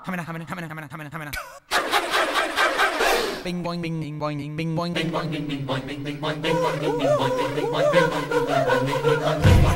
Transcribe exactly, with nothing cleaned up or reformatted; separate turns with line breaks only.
Hamina, hamina, hamina, hamina, hamina, hamina. Bing boing bing bing boing bing bing boing bing boing bing bing boing bing bing boing bing boing bing bing boing bing bing boing bing boing bing boing bing boing bing boing.